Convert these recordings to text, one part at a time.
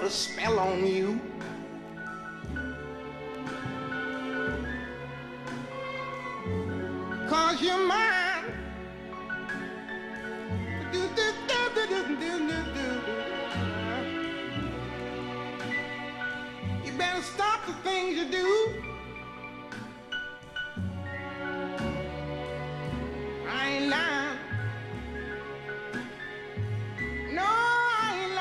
put a spell on you. Cause you're mine. You better stop the things you do. I ain't lying. No, I ain't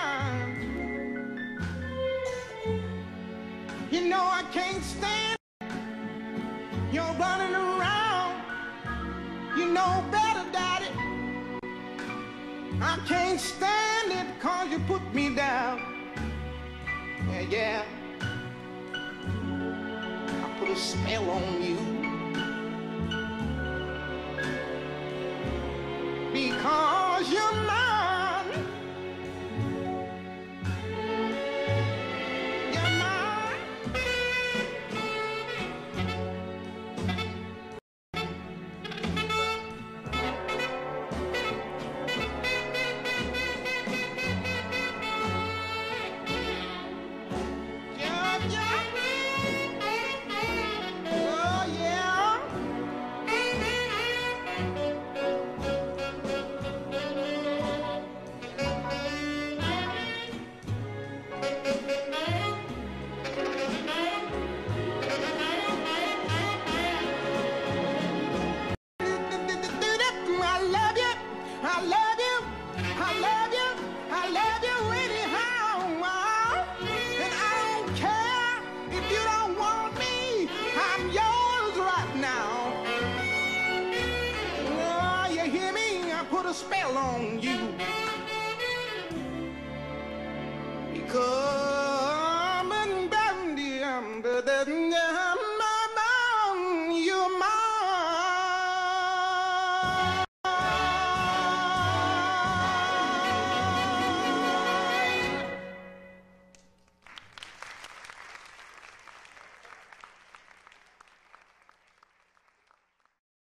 lying. You know I can't stand you're running around. You know better, Daddy. I can't stand it cause you put me down. Yeah, yeah. I put a spell on you. Because you're mine. You're mine. Spell on you because